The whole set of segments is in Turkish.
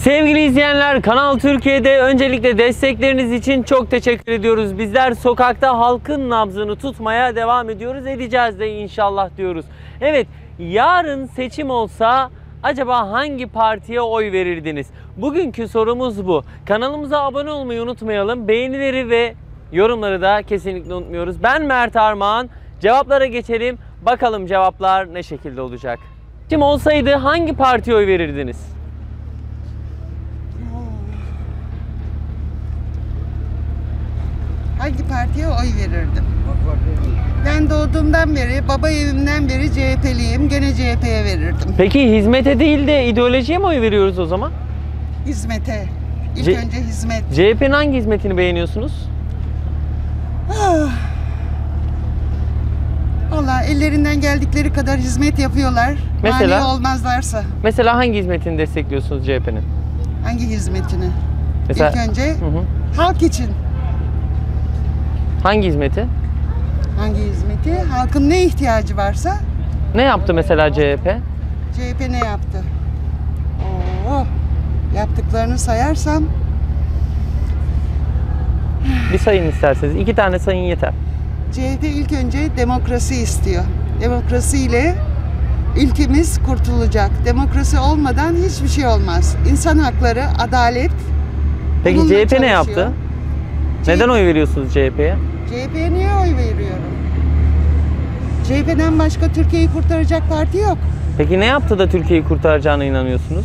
Sevgili izleyenler, Kanal Türkiye'de öncelikle destekleriniz için çok teşekkür ediyoruz. Bizler sokakta halkın nabzını tutmaya devam ediyoruz. Edeceğiz de inşallah diyoruz. Evet, yarın seçim olsa acaba hangi partiye oy verirdiniz? Bugünkü sorumuz bu. Kanalımıza abone olmayı unutmayalım. Beğenileri ve yorumları da kesinlikle unutmuyoruz. Ben Mert Armağan. Cevaplara geçelim. Bakalım cevaplar ne şekilde olacak? Seçim olsaydı hangi partiye oy verirdiniz? Hangi partiye oy verirdim? Ben doğduğumdan beri, baba evimden beri CHP'liyim. Gene CHP'ye verirdim. Peki hizmete değil de ideolojiye mi oy veriyoruz o zaman? Hizmete. İlk önce hizmet. CHP'nin hangi hizmetini beğeniyorsunuz? Valla ellerinden geldikleri kadar hizmet yapıyorlar. Mesela? Mani olmazlarsa. Mesela hangi hizmetini destekliyorsunuz CHP'nin? Hangi hizmetini? Mesela, İlk önce halk için. Hangi hizmeti? Hangi hizmeti? Halkın ne ihtiyacı varsa. Ne yaptı mesela CHP? CHP ne yaptı? Oo, yaptıklarını sayarsam. Bir sayın isterseniz. 2 tane sayın yeter. CHP ilk önce demokrasi istiyor. Demokrasiyle ülkemiz kurtulacak. Demokrasi olmadan hiçbir şey olmaz. İnsan hakları, adalet. Peki bununla CHP ne çalışıyor. yaptı? Neden oy veriyorsunuz CHP'ye? CHP'ye niye oy veriyorum? CHP'den başka Türkiye'yi kurtaracak parti yok. Peki ne yaptı da Türkiye'yi kurtaracağına inanıyorsunuz?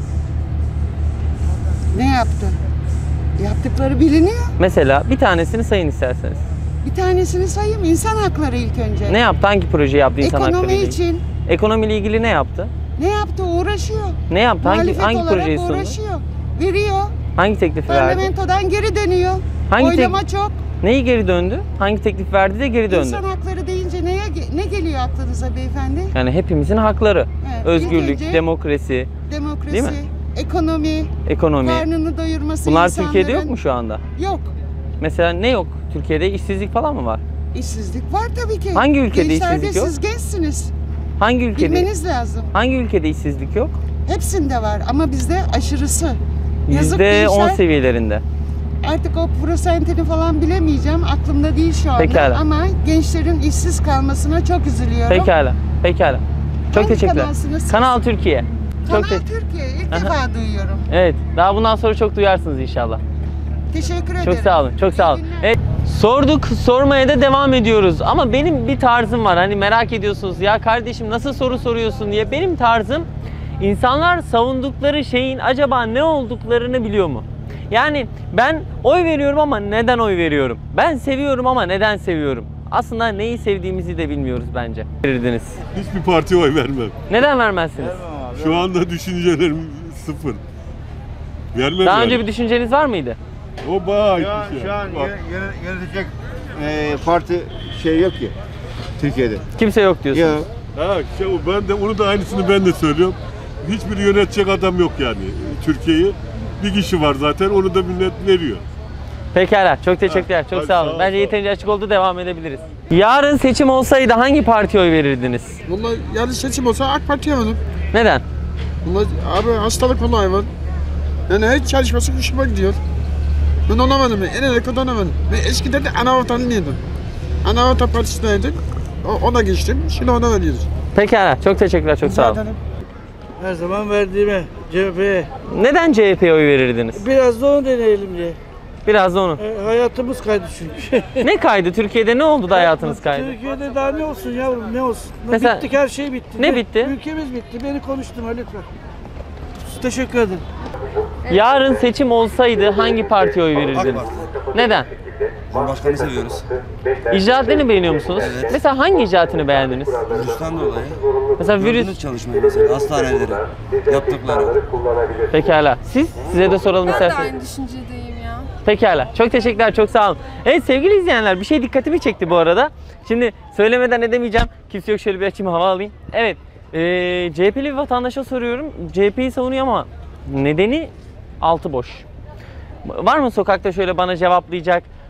Ne yaptı? Yaptıkları biliniyor. Mesela bir tanesini sayın isterseniz. Bir tanesini sayayım. İnsan hakları ilk önce. Ne yaptı? Hangi proje yaptı insan hakları Ekonomi ile ilgili? için. Ekonomiyle ilgili ne yaptı? Ne yaptı? Uğraşıyor. Ne yaptı? Hangi olarak projeyi sundu? uğraşıyor. Veriyor. Hangi teklifi verdi? Parlamentodan geri dönüyor. Hangi Oylama çok. Neyi geri döndü? Hangi teklif verdi de geri döndü? İnsan hakları deyince ne geliyor aklınıza beyefendi? Yani hepimizin hakları. Evet, Özgürlük, ilk önce demokrasi, demokrasi, değil mi? Ekonomi, ekonomi. karnını doyurması Bunlar insanların. Türkiye'de yok mu şu anda? Yok. Mesela ne yok? Türkiye'de işsizlik falan mı var? İşsizlik var tabii ki. Hangi ülkede Gençlerde işsizlik yok? siz gençsiniz. Hangi ülkede? Bilmeniz lazım. Hangi ülkede işsizlik yok? Hepsinde var ama bizde aşırısı. Yazık %10 gençler. seviyelerinde. Artık o prosentini falan bilemeyeceğim. Aklımda değil şu anda. Pekala. Ama gençlerin işsiz kalmasına çok üzülüyorum. Pekala. Pekala. Çok Hangi teşekkürler. kanalsınız siz? Kanal Türkiye. Kanal Çok Türkiye. İlk defa duyuyorum. Evet. Daha bundan sonra çok duyarsınız inşallah. Teşekkür ederim. Çok sağ olun. Çok sağ olun. İyi günler. Evet. Sorduk, sormaya da devam ediyoruz. Ama benim bir tarzım var. Hani merak ediyorsunuz ya kardeşim nasıl soru soruyorsun diye. Benim tarzım insanlar savundukları şeyin acaba ne olduklarını biliyor mu? Yani ben oy veriyorum ama neden oy veriyorum? Ben seviyorum ama neden seviyorum? Aslında neyi sevdiğimizi de bilmiyoruz bence. Verirdiniz. Hiçbir partiye oy vermem. Neden vermezsiniz? Şu anda düşüncelerim sıfır. Vermem Daha yani. önce bir düşünceniz var mıydı? O bayağı Şu an yönetecek parti şey yok ki Türkiye'de. Kimse yok diyorsunuz. Ya Ben de onu da aynısını ben de söylüyorum. Hiçbir yönetecek adam yok yani Türkiye'yi. Bir kişi var zaten onu da millet veriyor. Pekala. Çok teşekkürler. Çok hadi sağ sağ olun. ol, Bence sağ ol. yeterince açık oldu. Devam edebiliriz. Yarın seçim olsaydı hangi partiye oy verirdiniz? Vallahi yarın seçim olsa AK Parti'ye veririm. Neden? Vallahi abi hastalık olan hayvan. Yani hiç çalışması hoşuma gidiyor. Ben olamadım. En kötü olamadım. Ben eskiden de Anavatanlıydım. Anavatan Partisi'ndeydik. Ona geçtim. Şimdi ona veriyoruz. Pekala. Çok teşekkürler. Çok sağ olun. Her zaman verdiğime CHP'ye. Neden CHP'ye oy verirdiniz? Biraz da onu deneyelim diye. Biraz da onu. Hayatımız kaydı çünkü. Ne kaydı? Türkiye'de ne oldu da hayatınız kaydı? Türkiye'de daha ne olsun yavrum ne olsun. Mesela- Bittik her şey bitti. Ne bitti? Ülkemiz bitti. Beni konuşturma lütfen. Teşekkür ederim. Yarın seçim olsaydı hangi partiye oy verirdiniz? Neden? Cumhurbaşkanı seviyoruz. İcraatlerini beğeniyor musunuz? Evet. Mesela hangi icraatını beğendiniz? Virüsten dolayı. Mesela virüs. Gördünüz çalışmayı mesela hastaneleri yaptıkları. Pekala. Size de soralım Ben de isterseniz. aynı düşüncedeyim ya. Pekala. Çok teşekkürler. Çok sağ olun. Evet sevgili izleyenler bir şey dikkatimi çekti bu arada. Şimdi söylemeden edemeyeceğim. Kimse yok şöyle bir açayım hava alayım. Evet. CHP'li bir vatandaşa soruyorum. CHP'yi savunuyor ama nedeni altı boş. Var mı sokakta şöyle bana cevaplayacak?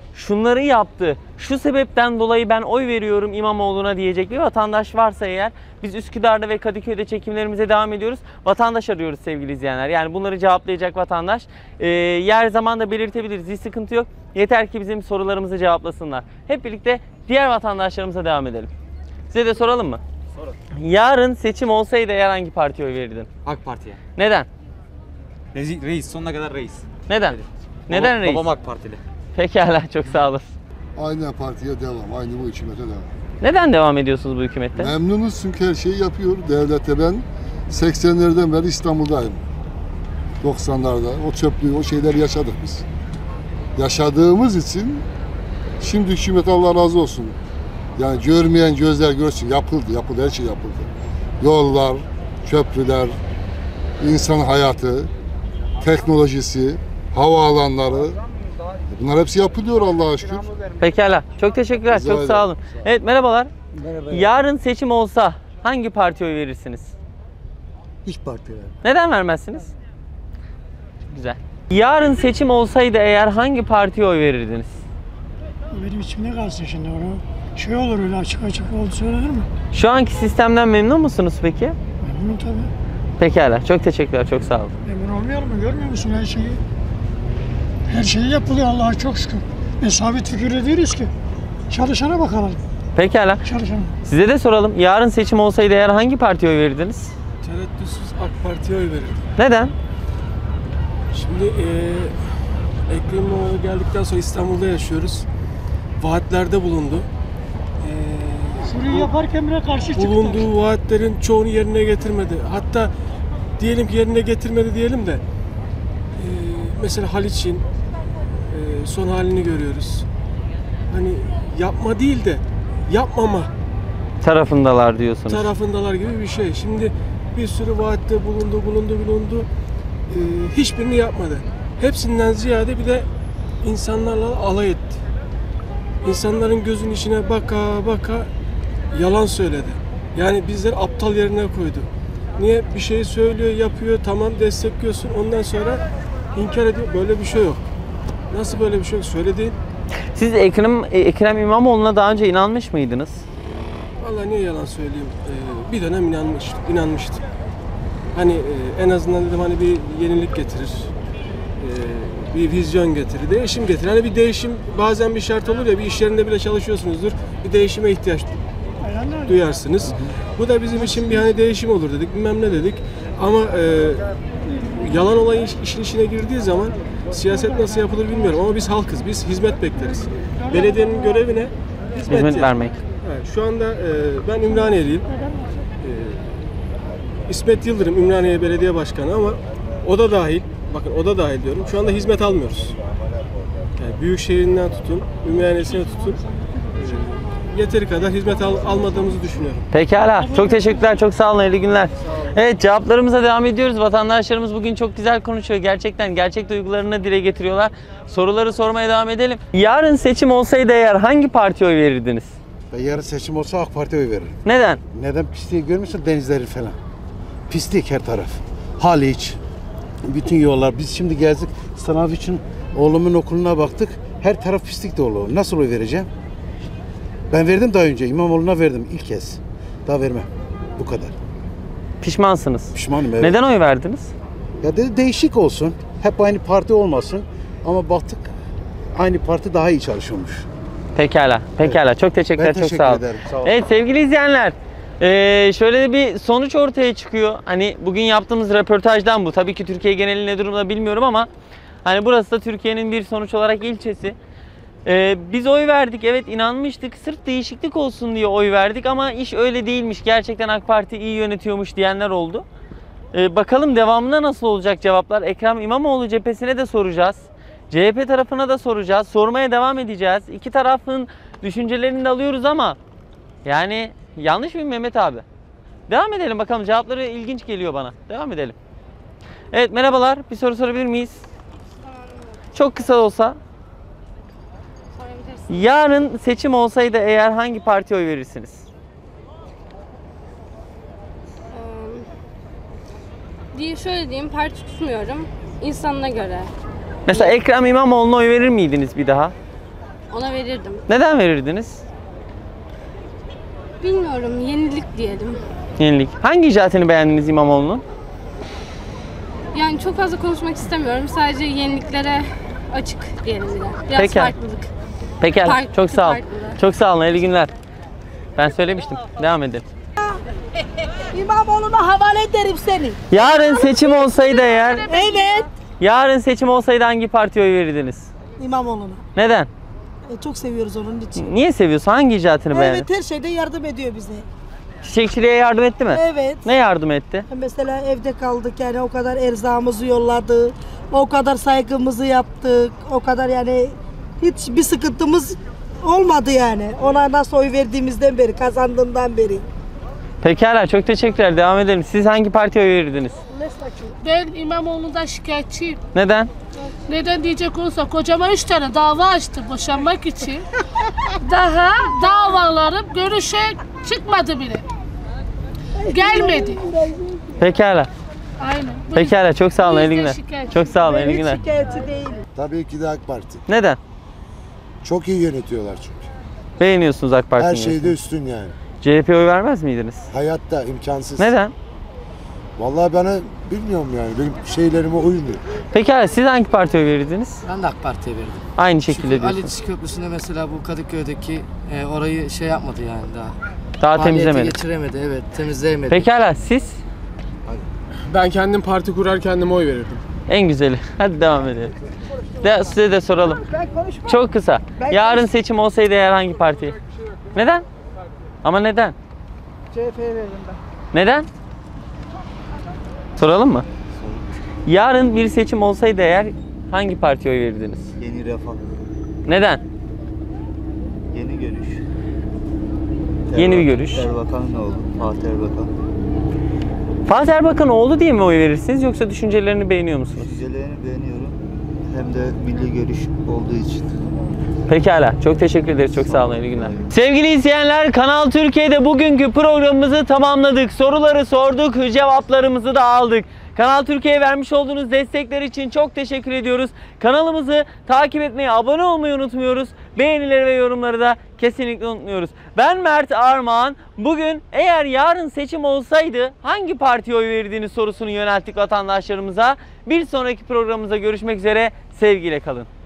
şunları yaptı, şu sebepten dolayı ben oy veriyorum İmamoğlu'na diyecek bir vatandaş varsa eğer, biz Üsküdar'da ve Kadıköy'de çekimlerimize devam ediyoruz. Vatandaş arıyoruz sevgili izleyenler. Yani bunları cevaplayacak vatandaş. Yer zaman da belirtebiliriz. Hiç sıkıntı yok. Yeter ki bizim sorularımızı cevaplasınlar. Hep birlikte diğer vatandaşlarımıza devam edelim. Size de soralım mı? Soralım. Yarın seçim olsaydı eğer hangi partiye oy verirdin? AK Parti'ye. Neden? Reis, sonuna kadar reis. Neden? Neden reis? Babam AK Partili. Pekala, çok sağ olasın. Aynı partiye devam, aynı bu hükümete devam. Neden devam ediyorsunuz bu hükümette? Memnunuz çünkü her şeyi yapıyor devlete. Ben 80'lerden beri İstanbul'dayım. 90'larda o çöplüğü, o şeyleri yaşadık biz. Yaşadığımız için şimdi hükümet Allah razı olsun. Yani görmeyen gözler görsün. Yapıldı, her şey yapıldı. Yollar, köprüler, insan hayatı, teknolojisi, havaalanları. Bunlar hepsi yapılıyor Allah'a şükür. Pekala. Çok teşekkürler. Rica Çok sağ olun. Evet, merhabalar. Merhaba. Yarın seçim olsa hangi partiye oy verirsiniz? Hiç partiye. Neden vermezsiniz? Güzel. Yarın seçim olsaydı eğer hangi partiye oy verirdiniz? Benim içimde kalsın şimdi onu. Şey olur öyle açık oldu söylenir mi? Şu anki sistemden memnun musunuz peki? Memnunum tabii. Pekala. Çok teşekkürler. Çok sağ olun. Memnun olmayalım mı? Görmüyor musun her şeyi? Her şey yapılıyor Allah'a çok şükür. Sabit fikirde değiliz ki. Çalışana bakalım. Pekala. Çalışana. Size de soralım. Yarın seçim olsaydı eğer hangi partiye oy verirdiniz? Tereddütsüz AK Parti'ye oy verirdim. Neden? Şimdi Ekrem İmamoğlu geldikten sonra İstanbul'da yaşıyoruz. Vaatlerde bulundu. Şurayı yaparken bile karşı çıktı. Bulunduğu vaatlerin çoğunu yerine getirmedi. Hatta diyelim ki yerine getirmedi diyelim de mesela Haliç'in son halini görüyoruz. Hani yapma değil de yapmama Tarafındalar diyorsunuz. tarafındalar gibi bir şey. Şimdi bir sürü vaatte bulundu. Hiçbirini yapmadı. Hepsinden ziyade bir de insanlarla alay etti. İnsanların gözünün içine baka yalan söyledi. Yani bizleri aptal yerine koydu. Niye bir şey söylüyor, yapıyor, tamam destekliyorsun. Ondan sonra inkar ediyor. Böyle bir şey yok. Nasıl böyle bir şey yok? Söylediğin. Siz Ekrem İmamoğlu'na daha önce inanmış mıydınız? Vallahi niye yalan söyleyeyim? Bir dönem inanmıştım. Hani en azından dedim hani bir yenilik getirir. Bir vizyon getirir, değişim getirir. Hani bir değişim bazen bir şart olur ya, bir iş yerinde bile çalışıyorsunuzdur. Bir değişime ihtiyaç duyarsınız. Bu da bizim için bir hani değişim olur dedik, bilmem ne dedik. Ama yalan olayı işin içine girdiği zaman siyaset nasıl yapılır bilmiyorum ama biz halkız, biz hizmet bekleriz. Belediyenin görevine Hizmet vermek. Evet, şu anda ben Ümraniyeliyim. İsmet Yıldırım Ümraniye Belediye Başkanı ama o da dahil, bakın o da dahil diyorum. Şu anda hizmet almıyoruz. Yani Büyükşehir'inden tutun, Ümraniye'sine tutun. Yeteri kadar hizmet almadığımızı düşünüyorum. Pekala. Çok teşekkürler. Çok sağ olun. İyi günler. Evet, cevaplarımıza devam ediyoruz. Vatandaşlarımız bugün çok güzel konuşuyor. Gerçekten gerçek duygularını dile getiriyorlar. Soruları sormaya devam edelim. Yarın seçim olsaydı eğer hangi partiye oy verirdiniz? Ben yarın seçim olsa AK Parti'ye oy veririm. Neden? Neden? Pisliği görmüşsün, denizleri falan. Pislik her taraf. Haliç, bütün yollar. Biz şimdi gezdik, sınav için oğlumun okuluna baktık. Her taraf pislik dolu. Nasıl oy vereceğim? Ben verdim daha önce. İmamoğlu'na verdim ilk kez. Daha vermem. Bu kadar. Pişmansınız. Pişmanım evet. Neden oy verdiniz? Ya dedi değişik olsun. Hep aynı parti olmasın. Ama baktık aynı parti daha iyi çalışıyormuş. Pekala. Pekala. Çok teşekkürler. Ben Çok teşekkür sağ olun. ederim. Sağ olun. Evet sevgili izleyenler. Şöyle bir sonuç ortaya çıkıyor. Hani bugün yaptığımız röportajdan bu. Tabii ki Türkiye geneli ne durumda bilmiyorum ama hani burası da Türkiye'nin bir sonuç olarak ilçesi. Biz oy verdik. Evet, inanmıştık. Sırf değişiklik olsun diye oy verdik ama iş öyle değilmiş. Gerçekten AK Parti iyi yönetiyormuş diyenler oldu. Bakalım devamında nasıl olacak cevaplar. Ekrem İmamoğlu cephesine de soracağız. CHP tarafına da soracağız. Sormaya devam edeceğiz. İki tarafın düşüncelerini de alıyoruz ama yani yanlış mı Mehmet abi? Devam edelim bakalım. Cevapları ilginç geliyor bana. Devam edelim. Evet, merhabalar. Bir soru sorabilir miyiz? Çok kısa olsa. Yarın seçim olsaydı eğer hangi partiye oy verirsiniz? Şöyle diyeyim, parti tutmuyorum. İnsanına göre. Mesela Ekrem İmamoğlu'na oy verir miydiniz bir daha? ona verirdim. Neden verirdiniz? Bilmiyorum, yenilik diyelim. Yenilik. Hangi icraatını beğendiniz İmamoğlu'nun? Yani çok fazla konuşmak istemiyorum. Sadece yeniliklere açık diyelim bir de. Biraz Peki. farklılık. Pekala. Farklı, Çok sağ olun. farklı. Çok sağ olun. İyi günler. Ben söylemiştim. Devam edelim. İmamoğlu'na havale ederim seni. Yarın seçim olsaydı eğer, Evet. yarın seçim olsaydı hangi partiye oy verirdiniz? İmamoğlu'na. Neden? Çok seviyoruz onun için. Niye seviyorsun? Hangi icraatını beğendin? Evet, her şeyde yardım ediyor bize. Çiçekçiliğe yardım etti mi? Evet. Ne yardım etti? Mesela evde kaldık yani o kadar erzağımızı yolladı. O kadar saygımızı yaptık. O kadar yani hiçbir sıkıntımız olmadı yani. Ona nasıl oy verdiğimizden beri, kazandığından beri. Pekala. Çok teşekkürler. Devam edelim. Siz hangi partiye oy verirdiniz? Ben İmamoğlu'ndan şikayetçiyim. Neden? Neden diyecek olursa kocama 3 tane dava açtı boşanmak için. Daha davalarım görüşe çıkmadı bile. Gelmedi. Pekala. Aynen. Pekala. Çok sağ olun. Bu İyi yüzden günler. şikayetçiyim. Çok sağ olun. Ben İyi hiç günler. şikayetçi değilim. Tabii ki de AK Parti. Neden? Çok iyi yönetiyorlar çünkü. Beğeniyorsunuz AK Parti'yi. Her şeyde üstün yani. CHP'ye oy vermez miydiniz? Hayatta imkansız. Neden? Vallahi bana bilmiyorum yani. Benim şeylerime uymuyor. Pekala. Siz hangi partiye oy verirdiniz? Ben de AK Parti'ye verdim. Aynı şekilde Çünkü diyorsunuz. Ali Çiğ Köprüsü'nde mesela bu Kadıköy'deki orayı şey yapmadı yani daha. Daha Faaliyete temizlemedi. geçiremedi, evet, temizleyemedi. Pekala. Siz? Ben kendim parti kurar kendime oy verirdim. En güzeli. Hadi devam edelim. Size de soralım. Çok kısa. Yarın seçim olsaydı eğer hangi partiye? Neden? Ama neden? CHP'ye verdim ben. Neden? Soralım mı? Yarın bir seçim olsaydı eğer hangi partiye oy verirdiniz? Yeni Refah. Neden? Yeni görüş. Yeni bir görüş. Erbakan'ın oğlu. Fatih Erbakan. Fatih Erbakan oldu diye mi oy verirsiniz yoksa düşüncelerini beğeniyor musunuz? Düşüncelerini beğeniyorum. Hem de milli görüş olduğu için. Pekala. Çok teşekkür ederiz. Çok sağ olun. İyi günler. Sevgili izleyenler, Kanal Türkiye'de bugünkü programımızı tamamladık. Soruları sorduk, cevaplarımızı da aldık. Kanal Türkiye'ye vermiş olduğunuz destekler için çok teşekkür ediyoruz. Kanalımızı takip etmeyi, abone olmayı unutmuyoruz. Beğenileri ve yorumları da kesinlikle unutmuyoruz. Ben Mert Armağan. Bugün eğer yarın seçim olsaydı hangi partiye oy verdiğiniz sorusunu yönelttik vatandaşlarımıza. Bir sonraki programımızda görüşmek üzere. Sevgiyle kalın.